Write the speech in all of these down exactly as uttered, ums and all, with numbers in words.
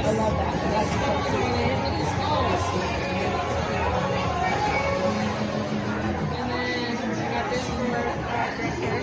love that. That's so sweet. And then I got this for uh, Grandparents.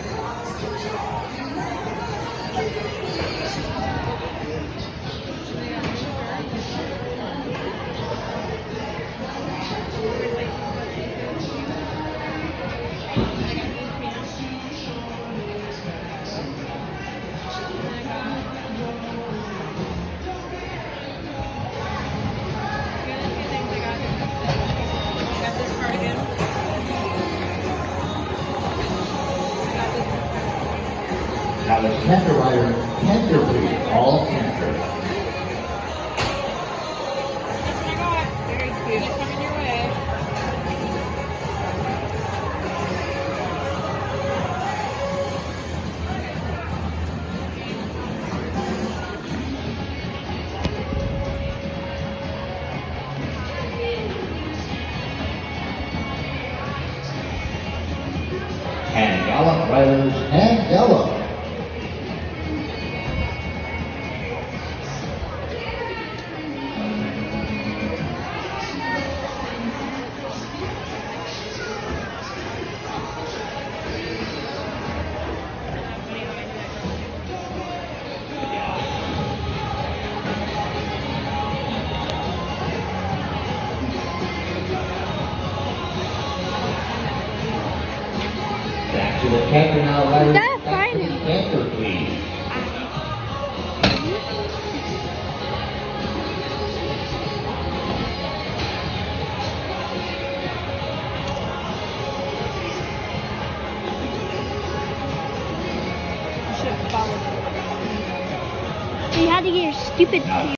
Now the Canter Rider, Canter please, all Canter. That's what I got. Very cute. Coming your way. And Gallop Riders, and Gallop. Back to the Canter now, Riders. That's Back to the fine. Canter, please. You should have followed it. You had to get your stupid.